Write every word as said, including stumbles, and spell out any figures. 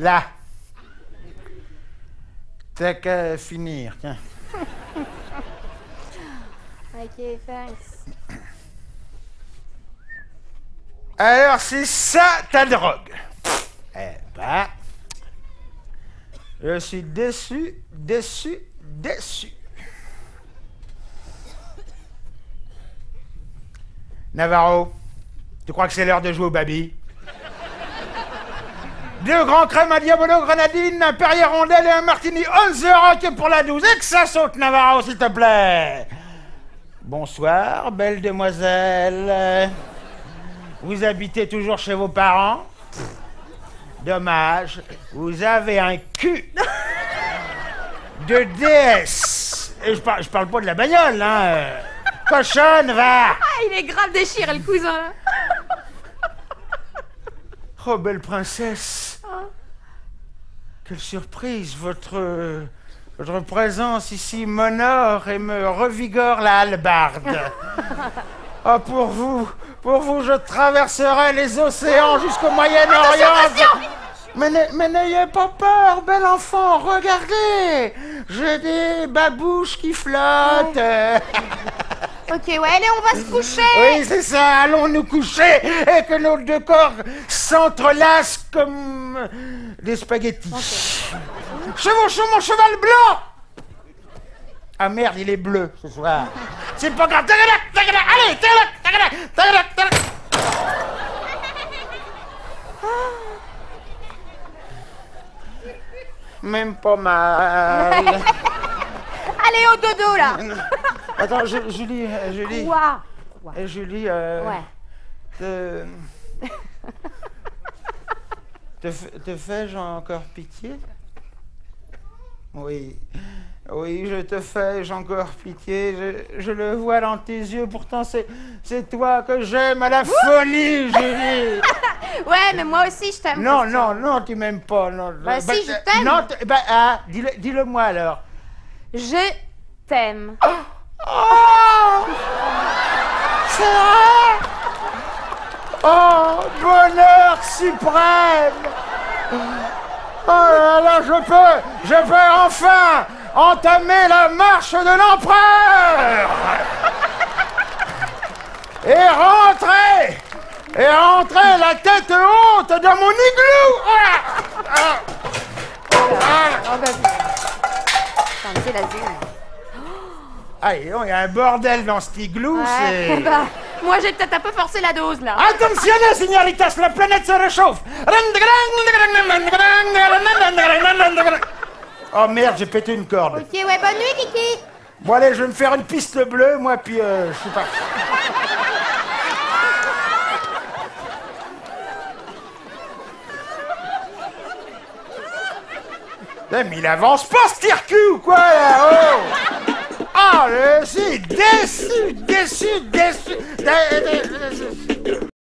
Là. T'as qu'à finir, tiens. Ok, thanks. Alors, c'est ça ta drogue. Eh ben, je suis déçu, déçu, déçu. Navarro, tu crois que c'est l'heure de jouer au baby? Deux grands crèmes à diabolo grenadine, un Perrier rondelle et un martini on the rock pour la douze. Et que ça saute, Navarro, s'il te plaît. Bonsoir, belle demoiselle. Vous habitez toujours chez vos parents? Dommage, vous avez un cul de D S. Et je parle, je parle pas de la bagnole, hein. Cochonne, va. Ah, il est grave déchiré, le cousin. Oh, belle princesse. Oh. Quelle surprise, votre, votre présence ici m'honore et me revigore la hallebarde. Oh, pour vous, pour vous, je traverserai les océans jusqu'au Moyen-Orient. Mais mais n'ayez pas peur, bel enfant, regardez. J'ai des babouches qui flottent. Ouais. Ok, ouais, allez, on va se coucher. Oui, c'est ça, allons nous coucher et que nos deux corps s'entrelacent comme des spaghettis. Okay. Chevauchons mon cheval blanc. Ah merde, il est bleu ce soir. C'est pas grave. Allez, même pas mal. Allez, au dodo, là. Attends, je, Julie, Julie. Quoi? Quoi? Julie, euh... Ouais. Te... te, te fais-je encore pitié? Oui. Oui, je te fais-je encore pitié. Je, je le vois dans tes yeux. Pourtant, c'est, c'est toi que j'aime à la folie, Julie. Ouais, mais moi aussi, je t'aime. Non, non, non, tu m'aimes pas. Non. Bah, bah si, je t'aime. Non, bah, ah, dis-le, dis-le moi alors. Je t'aime. Oh, oh, c'est vrai. Oh, bonheur suprême. Oh là là, je peux, je peux enfin entamer la marche de l'empereur et rentrer, et rentrer la tête haute dans mon igloo. Ah, ah, ah. C'est l'azur. Ah, il y a un bordel dans cet igloo, ouais, c'est... Bah, moi, j'ai peut-être un peu forcé la dose, là. Attention, signoritas, la planète se réchauffe. Oh merde, j'ai pété une corde. Ok, ouais, bonne nuit, Kiki. Bon, allez, je vais me faire une piste bleue, moi, puis euh, je sais pas. Mais il avance pas, ce tire-cul, ou quoi, là, oh. Ah, je suis déçu, déçu, déçu, déçu.